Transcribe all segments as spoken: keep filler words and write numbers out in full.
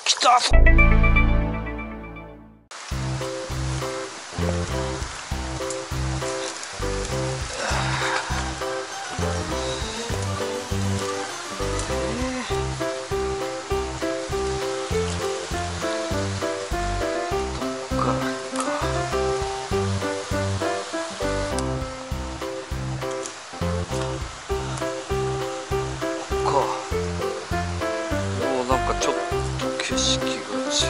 来た。もうなんかちょっと景色が違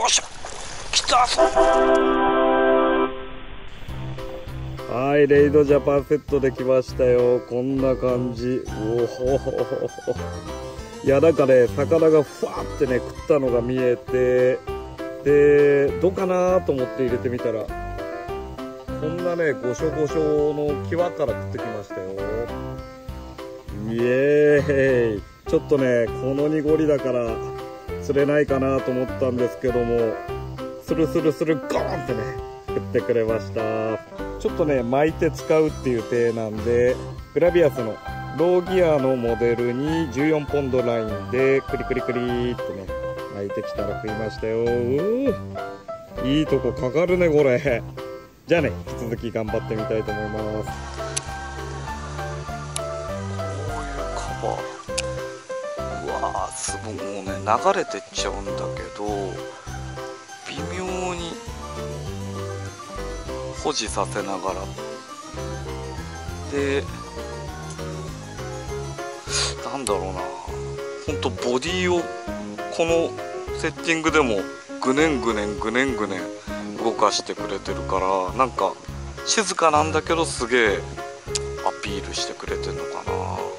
っしゃ来たぞ。 はい、レイドジャパンセットできましたよ。こんな感じ。おほほほほ。いや、なんかね、魚がふわーってね、食ったのが見えて、で、どうかなと思って入れてみたら、こんなね、ごしょごしょの際から食ってきましたよ。イエーイ。ちょっとね、この濁りだから釣れないかなと思ったんですけども、スルスルスルゴーンってね、食ってくれました。ちょっとね、巻いて使うっていう体なんで、グラビアスのローギアのモデルにじゅうよんポンドラインでクリクリクリってね、巻いてきたら食いましたよ。うー、いいとこかかるね、これ。じゃあね、引き続き頑張ってみたいと思います。 こういうカバー、うわー、すごい、もうね、流れてっちゃうんだけど、微妙に保持させながらで、なんだろうな、ほんとボディをこのセッティングでもぐねんぐねんぐねんぐねん動かしてくれてるから、なんか静かなんだけどすげえアピールしてくれてるのかな。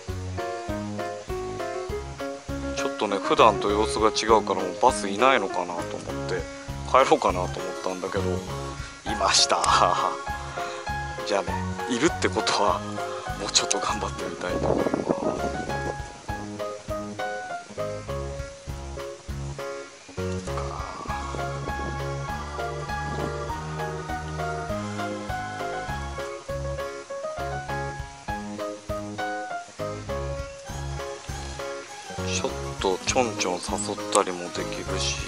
ちょっとね、普段と様子が違うから、もうバスいないのかなと思って帰ろうかなと思ったんだけど、いましたじゃあね、いるってことはもうちょっと頑張ってみたいと思います。ちょっとちょんちょん誘ったりもできるし、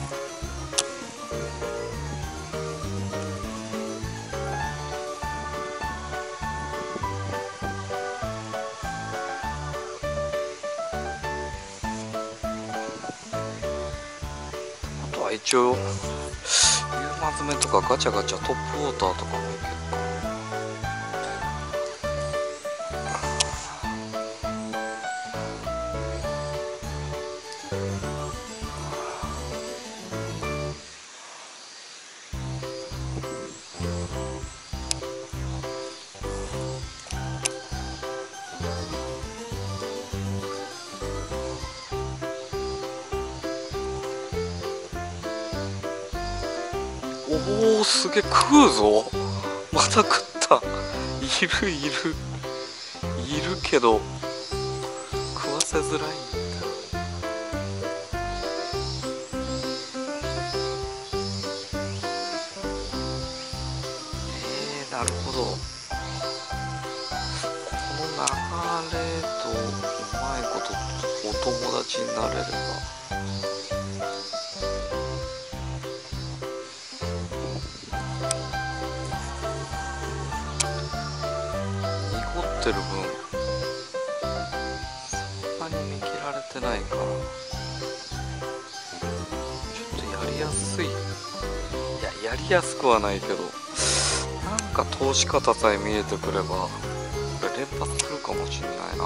あとは一応ユーマ詰めとかガチャガチャトップウォーターとかもいけるか。おお、すげえ、食うぞ。また食った。いるいるいるけど食わせづらいんだ。えー、なるほど。この流れとうまいことお友達になれれば。ってる分そんなに見切られてないからちょっとやりやすい。いや、やりやすくはないけど、なんか通し方さえ見えてくればこれ連発するかもしれないな。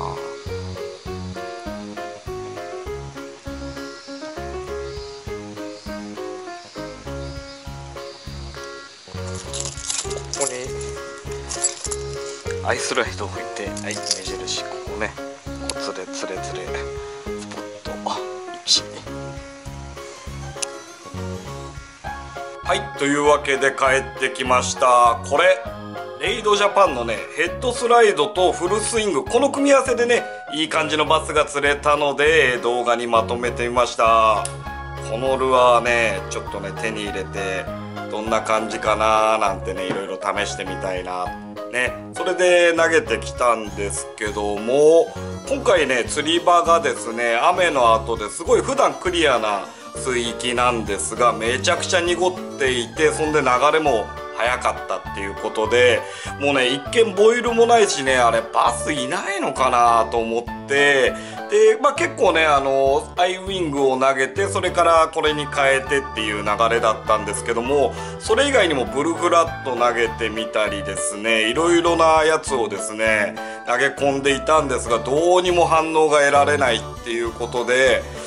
ここにアイスライドを置いて、はい、目印ここね、こうつれつれつれスポットいち。はい、というわけで帰ってきました。これレイドジャパンのね、ヘッドスライドとフルスイング、この組み合わせでね、いい感じのバスが釣れたので動画にまとめてみました。このルアーね、ちょっとね手に入れてどんな感じかなーなんてね、いろいろ試してみたいなね、それで投げてきたんですけども、今回ね、釣り場がですね、雨の後ですごい普段クリアな水域なんですが、めちゃくちゃ濁っていて、そんで流れも速かったっていうことで、もうね、一見ボイルもないしね、あれバスいないのかなと思って、で、まあ結構ね、あのアイウィングを投げて、それからこれに変えてっていう流れだったんですけども、それ以外にもブルフラット投げてみたりですね、いろいろなやつをですね投げ込んでいたんですが、どうにも反応が得られないっていうことで、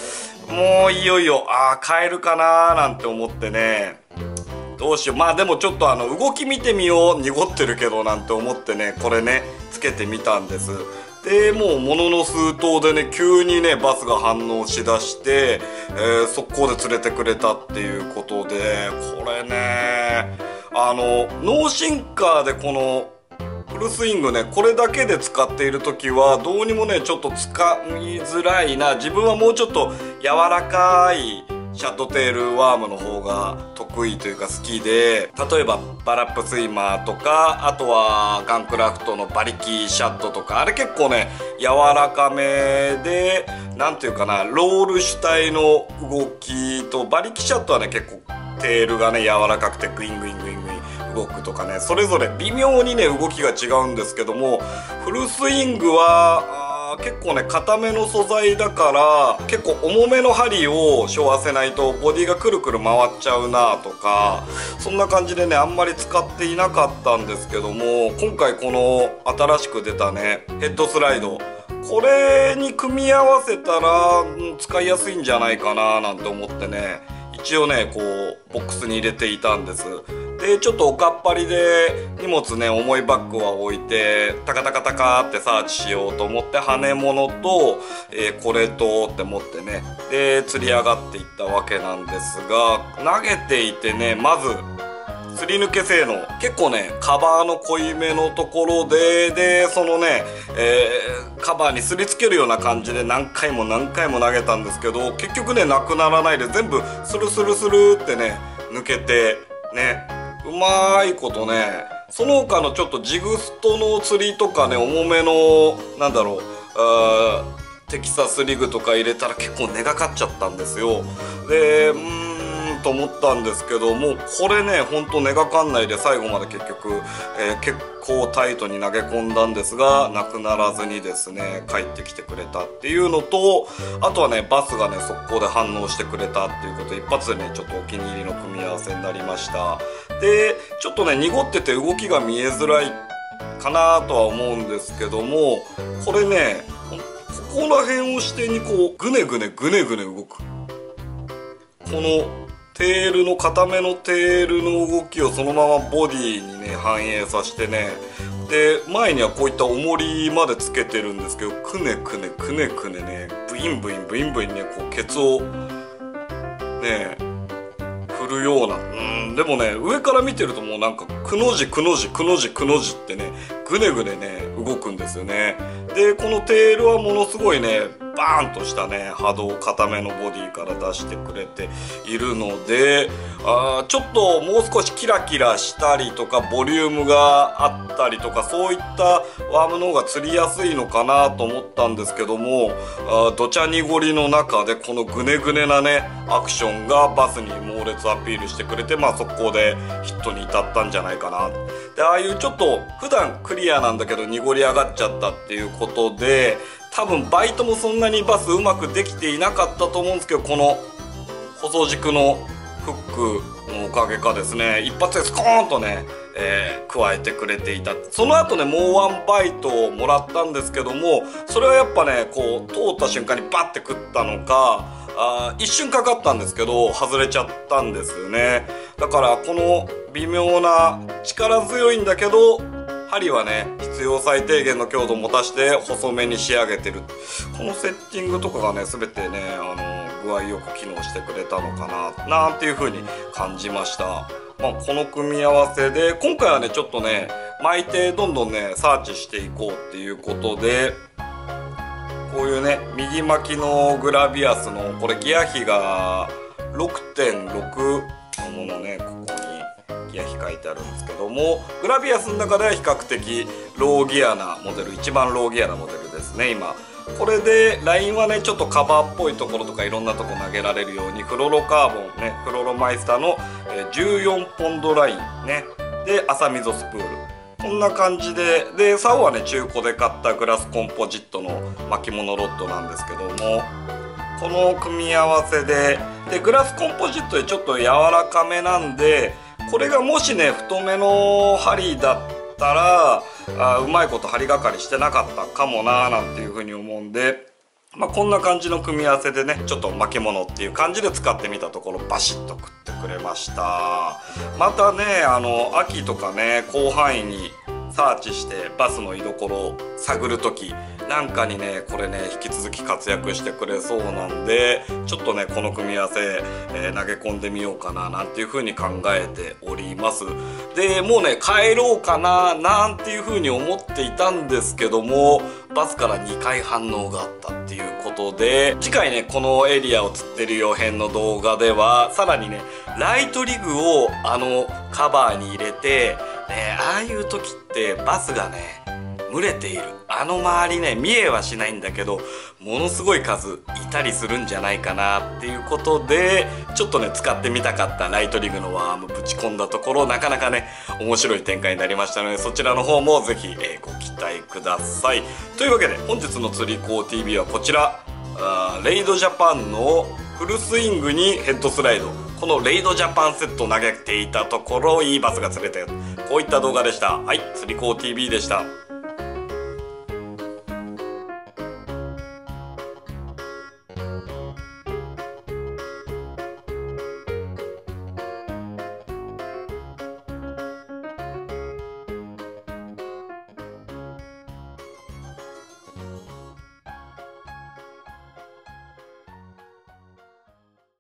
もういよいよああ買えるかなーなんて思ってね、どうしよう。まあでもちょっとあの動き見てみよう、濁ってるけどなんて思ってね、これねつけてみたんです。でもうものの数頭でね急にねバスが反応しだして、えー、速攻で連れてくれたっていうことで、これねあのノーシンカーでこのフルスイングねこれだけで使っている時はどうにもねちょっと使いづらいな、自分はもうちょっと柔らかいシャッドテールワームの方が得意というか好きで、例えばバラップスイマーとか、あとはガンクラフトの馬力シャッドとか、あれ結構ね柔らかめで、なんていうかな、ロール主体の動きと、馬力シャッドはね結構テールがね柔らかくてグイングイングイングイン動くとかね、それぞれ微妙にね動きが違うんですけども、フルスイングは結構ね硬めの素材だから結構重めの針を背負わせないとボディがくるくる回っちゃうなとか、そんな感じでねあんまり使っていなかったんですけども、今回この新しく出たねヘッドスライド、これに組み合わせたら、うん、使いやすいんじゃないかななんて思ってね、一応ねこうボックスに入れていたんです。でちょっとおかっぱりで荷物ね重いバッグは置いてタカタカタカってサーチしようと思って、羽物と、えー、これとって持ってね、で釣り上がっていったわけなんですが、投げていてねまずすり抜け性能結構ねカバーの濃いめのところででそのね、えー、カバーにすりつけるような感じで何回も何回も投げたんですけど、結局ねなくならないで全部スルスルスルってね抜けてね、うまいことね、その他のちょっとジグストの釣りとかね重めのなんだろうあテキサスリグとか入れたら結構根がかっちゃったんですよ。でうーんと思ったんですけども、これねほんと根がかんないで最後まで結局、えー、結構タイトに投げ込んだんですがなくならずにですね帰ってきてくれたっていうのと、あとはねバスがね速攻で反応してくれたっていうことで一発でねちょっとお気に入りの組み合わせになりました。でちょっとね濁ってて動きが見えづらいかなとは思うんですけども、これねここら辺を支点にこうグネグネグネグネ動く、このテールの固めのテールの動きをそのままボディにね反映させてね、で前にはこういった重りまでつけてるんですけど、くねくねくねくねねブインブインブインブインねこうケツをね振るような、うんでもね上から見てるともうなんかくの字くの字くの字くの字ってねぐねぐねね動くんですよね。でこのテールはものすごいねバーンとしたね波動固めのボディから出してくれているので、あちょっともう少しキラキラしたりとかボリュームがあったりとかそういったワームの方が釣りやすいのかなと思ったんですけども、あどちゃ濁りの中でこのグネグネなねアクションがバスに猛烈アピールしてくれて、まあ速攻でヒットに至ったんじゃないかな。でああいうちょっと普段クリアなんだけど濁り上がっちゃったっていうことで、多分バイトもそんなにバスうまくできていなかったと思うんですけど、この細軸のフックのおかげかですね一発でスコーンとね、えー、加えてくれていた。その後ねもうワンバイトをもらったんですけども、それはやっぱねこう通った瞬間にバッて食ったのか、あ一瞬かかったんですけど外れちゃったんですよね。だからこの微妙な力強いんだけど針はね必要最低限の強度を持たして細めに仕上げてる、このセッティングとかがね全てねあの具合よく機能してくれたのかななんていう風に感じました。まあ、この組み合わせで今回はねちょっとね巻いてどんどんねサーチしていこうっていうことで、こういうね右巻きのグラビアスのこれギア比が ろくてんろく のものね、ここにギア比書いてあるんですけども、グラビアスの中では比較的ローギアなモデル、一番ローギアなモデルですね今。これでラインはねちょっとカバーっぽいところとかいろんなとこ投げられるようにフロロカーボンねフロロマイスターのじゅうよんポンドラインねで浅溝スプール、こんな感じで、で竿はね中古で買ったグラスコンポジットの巻物ロッドなんですけども、この組み合わせででグラスコンポジットでちょっと柔らかめなんで、これがもしね太めの針だったらあうまいこと針がかりしてなかったかもなーなんていうふうに思うんで、 まあ、こんな感じの組み合わせでね、ちょっと負け物っていう感じで使ってみたところバシッと食ってくれました。またね、あの秋とかね、広範囲にサーチしてバスの居所を探る時なんかにね、これね引き続き活躍してくれそうなんで、ちょっとねこの組み合わせ、えー、投げ込んでみようかななんていう風に考えております。でもうね帰ろうかななんていう風に思っていたんですけども、バスからにかい反応があったっていうことで、次回ねこのエリアを釣ってるよ編の動画ではさらにねライトリグをあのカバーに入れて、ね、ああいう時ってバスがね群れている、あの周りね見えはしないんだけどものすごい数いたりするんじゃないかなっていうことで、ちょっとね使ってみたかったライトリグのワームぶち込んだところ、なかなかね面白い展開になりましたので、そちらの方もぜひ、えー、ご期待ください。というわけで本日の釣り子 ティーブイ はこちら、あレイドジャパンのフルスイングにヘッドスライド、このレイドジャパンセットを投げていたところいいバスが釣れたよ、こういった動画でした。はい、釣り子 ティーブイ でした。